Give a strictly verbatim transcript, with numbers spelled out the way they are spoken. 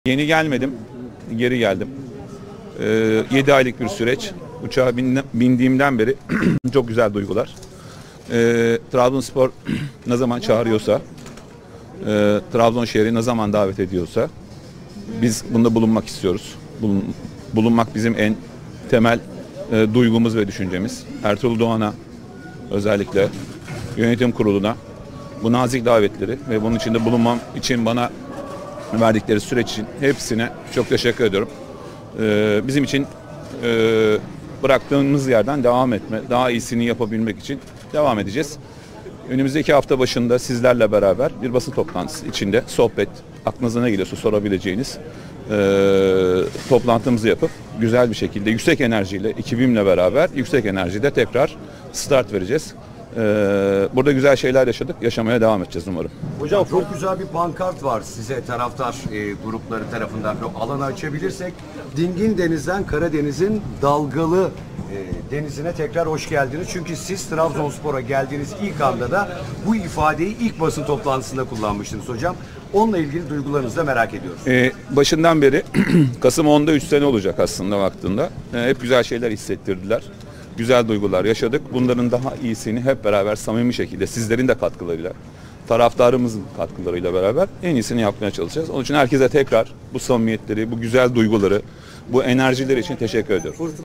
Yeni gelmedim, geri geldim. Ee, yedi aylık bir süreç. Uçağa bindiğimden beri çok güzel duygular. Ee, Trabzonspor ne zaman çağırıyorsa, e, Trabzon şehri ne zaman davet ediyorsa biz bunda bulunmak istiyoruz. Bulun, bulunmak bizim en temel e, duygumuz ve düşüncemiz. Ertuğrul Doğan'a özellikle yönetim kuruluna bu nazik davetleri ve bunun içinde bulunmam için bana verdikleri süreç için hepsine çok teşekkür ediyorum. Ee, bizim için e, bıraktığımız yerden devam etme, daha iyisini yapabilmek için devam edeceğiz. Önümüzdeki hafta başında sizlerle beraber bir basın toplantısı içinde sohbet, aklınıza ne geliyorsa sorabileceğiniz e, toplantımızı yapıp güzel bir şekilde yüksek enerjiyle ekibimle beraber yüksek enerjide tekrar start vereceğiz. Ee, burada güzel şeyler yaşadık, yaşamaya devam edeceğiz umarım. Hocam çok güzel bir pankart var size taraftar e, grupları tarafından. O alanı açabilirsek, dingin denizden Karadeniz'in dalgalı e, denizine tekrar hoş geldiniz. Çünkü siz Trabzonspor'a geldiğiniz ilk anda da bu ifadeyi ilk basın toplantısında kullanmıştınız hocam. Onunla ilgili duygularınızı da merak ediyoruz. Ee, başından beri Kasım onda üç sene olacak aslında baktığında. Ee, hep güzel şeyler hissettirdiler. Güzel duygular yaşadık. Bunların daha iyisini hep beraber samimi şekilde sizlerin de katkılarıyla, taraftarımızın katkılarıyla beraber en iyisini yapmaya çalışacağız. Onun için herkese tekrar bu samimiyetleri, bu güzel duyguları, bu enerjileri için teşekkür ediyorum.